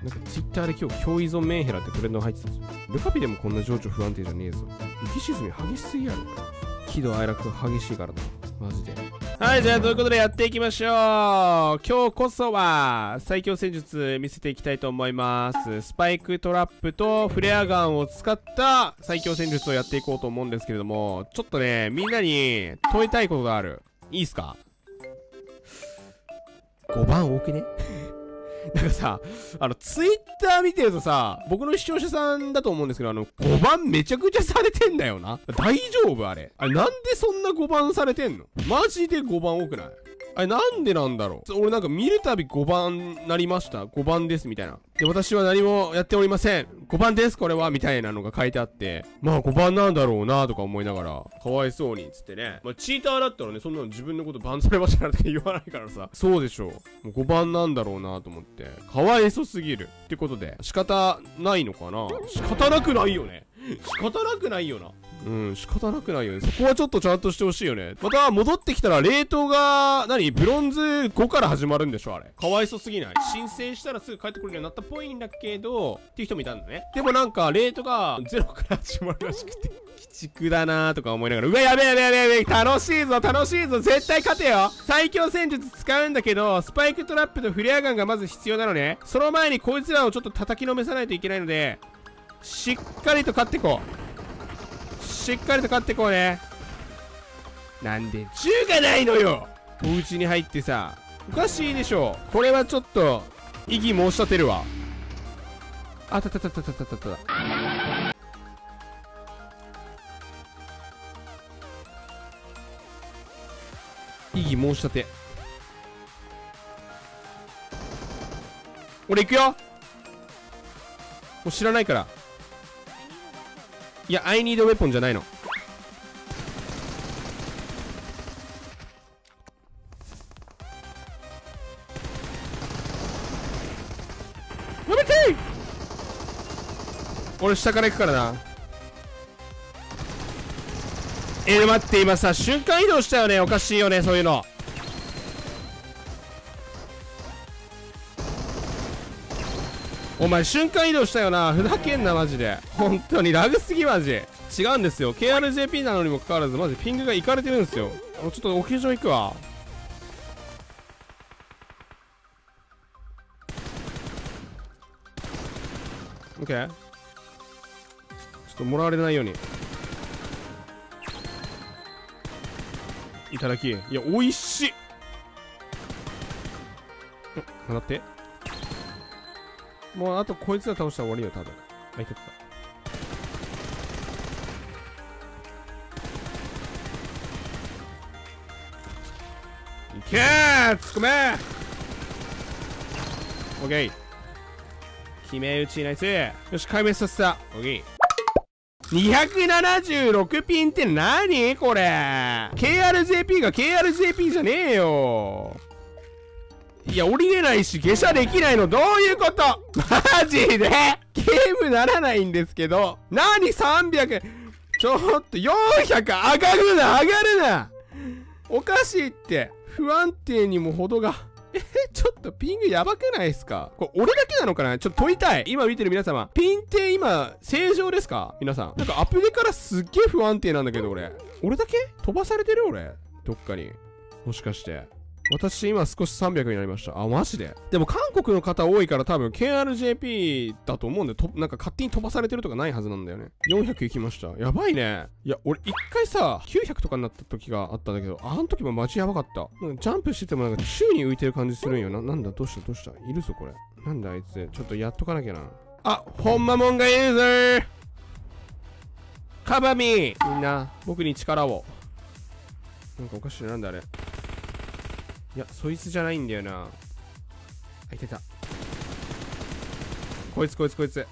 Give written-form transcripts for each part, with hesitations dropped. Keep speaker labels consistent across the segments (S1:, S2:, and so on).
S1: なんかツイッターで今日、共依存メンヘラってトレンドが入ってたんですよ。ルカピでもこんな情緒不安定じゃねえぞ。浮き沈み激しすぎやろ、これ。喜怒哀楽が激しいからな。マジで。はい、じゃあ、ということでやっていきましょう。今日こそは、最強戦術見せていきたいと思います。スパイクトラップとフレアガンを使った最強戦術をやっていこうと思うんですけれども、ちょっとね、みんなに問いたいことがある。いいっすか？ 5 番多くね？なんかさ、ツイッター見てるとさ、僕の視聴者さんだと思うんですけど、5番めちゃくちゃされてんだよな。大丈夫あれ。なんでそんな5番されてんの？マジで5番多くない？なんでなんだろう。俺なんか見るたび5番なりました。5番ですみたいな。で、私は何もやっておりません。5番ですこれはみたいなのが書いてあって、まあ5番なんだろうなとか思いながら、かわいそうにつってね。まあチーターだったらね、そんなの自分のことバンされましたからって言わないからさ。そうでしょう。もう5番なんだろうなと思って。かわいそうすぎる。ってことで、仕方ないのかな？仕方なくないよね。仕方なくないよな。仕方なくないよね。そこはちょっとちゃんとしてほしいよね。また戻ってきたら、冷凍が、ブロンズ5から始まるんでしょあれ。かわいそすぎない？申請したらすぐ帰ってくるようになったっぽいんだけど、っていう人もいたんだね。でもなんか、レートが0から始まるらしくて、鬼畜だなーとか思いながら、うわ、やべえ、楽しいぞ、絶対勝てよ。最強戦術使うんだけど、スパイクトラップとフレアガンがまず必要なのね。その前にこいつらをちょっと叩きのめさないといけないので、しっかりと勝ってこう。しっかりと勝ってこうね。なんで銃がないのよ。お家に入ってさ、おかしいでしょ。これはちょっと異議申し立てるわ。あたたたたたたたた。異議申し立て。俺行くよ。もう知らないから。いや、I need a weapon じゃないの。やめてー！俺下から行くからな。待って、今さ、瞬間移動したよね。おかしいよね、そういうの。お前瞬間移動したよな。ふざけんなマジで。本当にラグすぎマジ。違うんですよ。 KRJP なのにもかかわらずマジピングがいかれてるんですよ。ちょっと屋上行くわ。オッケー。ちょっともらわれないように。いただき。いや、美味しい。待って。もうあとこいつら倒したら終わりよ、多分。いてた。いけー！突っ込めー！オッケー。決め打ちナイス。よし、壊滅させた。オッケー。276ピンって何これ？ KRJP が KRJP じゃねえよ。いや、降りれないし、下車できないの、どういうこと？マジでゲームならないんですけど。何 300？ ちょっと400上がるなおかしいって。不安定にも程が。ちょっとピングやばくないですか？これ俺だけなのかな？ちょっと問いたい。今見てる皆様。ピンって今、正常ですか？皆さん。なんかアップデからすっげえ不安定なんだけど、俺。俺だけ飛ばされてる俺。どっかに。もしかして。私今少し300になりました。あ、マジで。でも韓国の方多いから多分 KRJP だと思うんで、なんか勝手に飛ばされてるとかないはずなんだよね。400いきました。やばいね。いや、俺一回さ、900とかになった時があったんだけど、あの時もマジやばかった。なんかジャンプしててもなんか宙に浮いてる感じするんよ。なんだどうしたいるぞこれ。なんだあいつ。ちょっとやっとかなきゃな。あ、ほんまもんがいるぞー。カバミーみんな、僕に力を。なんかおかしいな。なんだあれ。いや、そいつじゃないんだよな。あ、いてた。こいつ。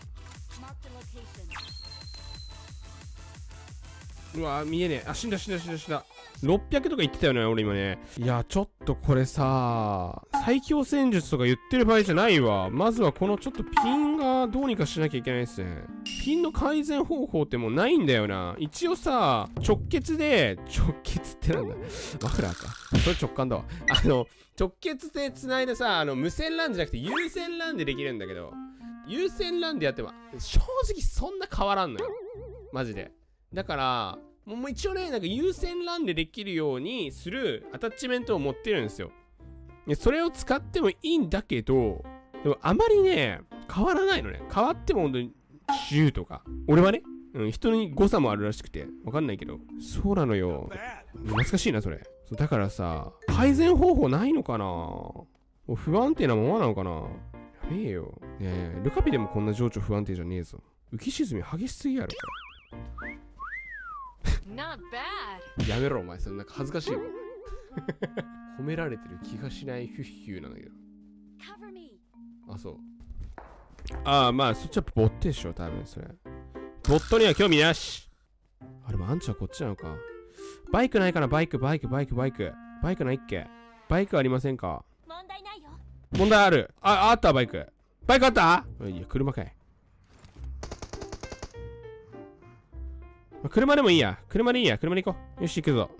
S1: うわ、見えねえ。あ、死んだ。600とか言ってたよね、俺今ね。いや、ちょっとこれさ、 最強戦術とか言ってる場合じゃないわ。まずはこのちょっとピンがどうにかしなきゃいけないですね。ピンの改善方法ってもうないんだよな。一応さ、直結ってなんだマフラーか。それ直感だわ。直結で繋いでさ、無線 LAN じゃなくて有線 LAN でできるんだけど、有線 LAN でやっても、正直そんな変わらんのよ。マジで。だから、もう一応ね、なんか有線 LAN でできるようにするアタッチメントを持ってるんですよ。でそれを使ってもいいんだけど、でもあまりね、変わらないのね。変わっても本当に10とか。俺はね、人に誤差もあるらしくて、わかんないけど。そうなのよ。懐かしいな、それ。だからさ、改善方法ないのかな？もう不安定なままなのかな？やべえよ。ねえ、ルカピでもこんな情緒不安定じゃねえぞ。浮き沈み激しすぎやろ、これ。やめろ、お前。それなんか恥ずかしいわ。褒められてる気がしないヒュッヒューなんだけど。あ、そう。ああ、まあ、そっちはボットでしょ、多分それ。ボットには興味なし。あ、でもアンチはこっちなのか。バイクないかな、バイクないっけ？バイクありませんか？問題ないよ。問題ある。あった、バイクあった？いや、車かい。車でもいいや。車で行こう。よし、行くぞ。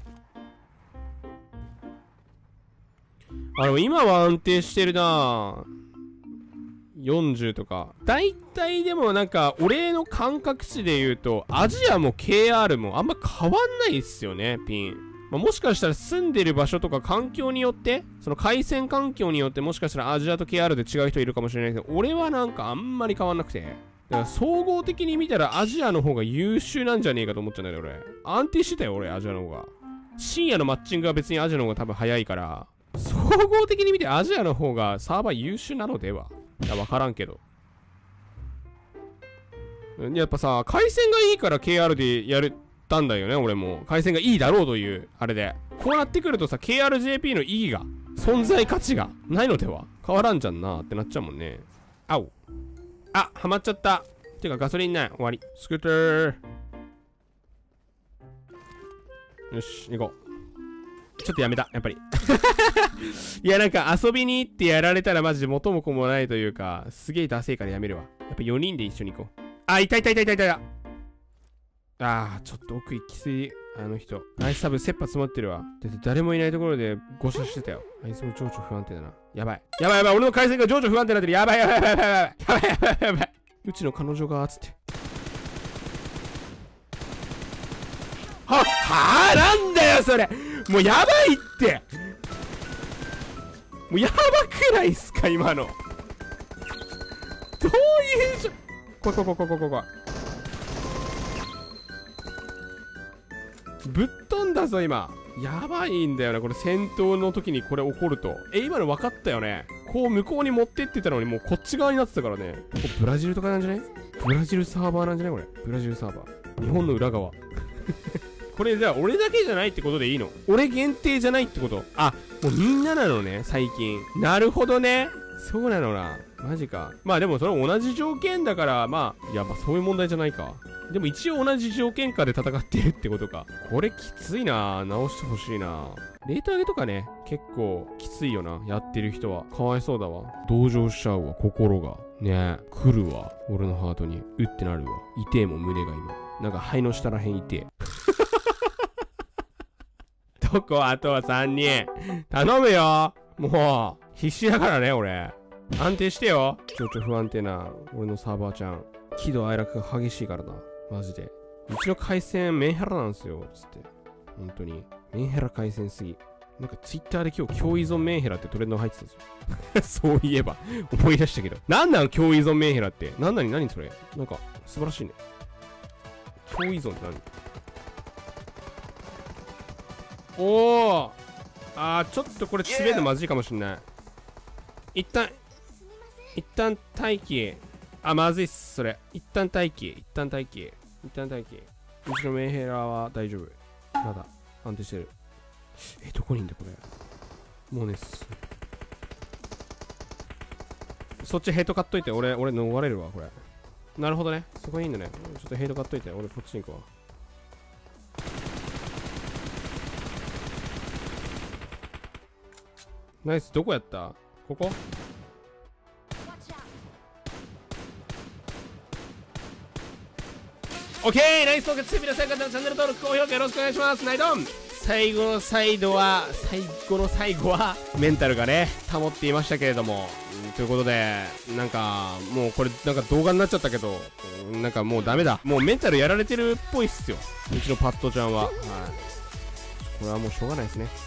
S1: でも今は安定してるな40とか。大体でもなんか、俺の感覚値で言うと、アジアも KR もあんま変わんないっすよね、ピン。もしかしたら住んでる場所とか環境によって、その回線環境によってもしかしたらアジアと KR で違う人いるかもしれないけど、俺はなんかあんまり変わんなくて。だから総合的に見たらアジアの方が優秀なんじゃねえかと思っちゃうんだよね、俺。安定してたよ、俺、アジアの方が。深夜のマッチングは別にアジアの方が多分早いから、総合的に見てアジアの方がサーバー優秀なのでは？いや、わからんけど。やっぱさ、回線がいいから KR でやったんだよね、俺も。回線がいいだろうという、あれで。こうなってくるとさ、KRJP の意義が、存在価値がないのでは？変わらんじゃんなってなっちゃうもんね。あお。あ、はまっちゃった。てかガソリンない。終わり。スクーター。よし、行こう。ちょっとやめた、やっぱり。いや、なんか遊びに行ってやられたらマジで元も子もないというか、すげえダセいからやめるわ。やっぱ4人で一緒に行こう。あ、いた。ちょっと奥行きすぎ。あの人。あいつ多分切羽詰まってるわ。だって誰もいないところで誤射してたよ。あいつも情緒不安定だな。やばい。俺の回線が情緒不安定になってる。やばい。うちの彼女が、つって。なんだよ、それ。もうやばいって。もうやばくないっすか、今の。どういうじゃ。こい。ぶっ飛んだぞ、今。やばいんだよな、これ戦闘の時にこれ起こると。今の分かったよね。こう向こうに持ってってたのにもうこっち側になってたからね。ここブラジルとかなんじゃない？ブラジルサーバーなんじゃないこれ。ブラジルサーバー。日本の裏側。これじゃあ俺だけじゃないってことでいいの？俺限定じゃないってこと？あ、もうみんななのね、最近。なるほどね。そうなのな。マジか。まあでもそれ同じ条件だから、まあそういう問題じゃないか。でも一応同じ条件下で戦ってるってことか。これきついな。直してほしいな。レート上げとかね、結構きついよな。やってる人は。かわいそうだわ。同情しちゃうわ、心が。ねえ、来るわ。俺のハートに。うってなるわ。痛えもん、胸が今。なんか肺の下らへん痛え。どこ？あとは3人。頼むよ。もう、必死だからね、俺。安定してよ。情緒不安定な、俺のサーバーちゃん。喜怒哀楽が激しいからな。マジで。うちの回線メンヘラなんすよ。つって。本当に。メンヘラ回線すぎ。なんかツイッターで今日、共依存メンヘラってトレンド入ってたんですよ。そういえば。思い出したけど。なんなの共依存メンヘラって。何それ。なんか、素晴らしいね。共依存って何？おー。ちょっとこれ滑るのまずいかもしんない。一旦待機。まずいっす、それ。一旦待機。うちのメンヘラは大丈夫。まだ、安定してる。どこにいんだ、これ。もうね、そっちヘイト買っといて、俺逃れるわ、これ。なるほどね。そこにいんだね。ちょっとヘイト買っといて、俺こっちに行くわ。 ナイス。どこやった？ここ？オッケー、ナイス。皆さん方のチャンネル登録、高評価よろしくお願いします。ナイドン。最後の最後はメンタルがね保っていましたけれども、ということでなんかもうこれなんか動画になっちゃったけど、なんかもうダメだ。もうメンタルやられてるっぽいっすよ、うちのパッドちゃんは。はい、これはもうしょうがないですね。はい、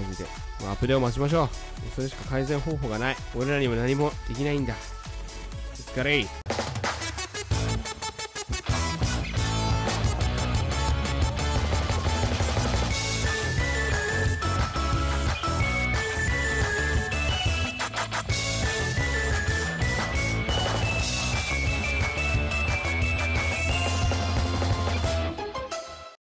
S1: マジで、アップデートを待ちましょう。それしか改善方法がない。俺らにも何もできないんだ。お疲れ。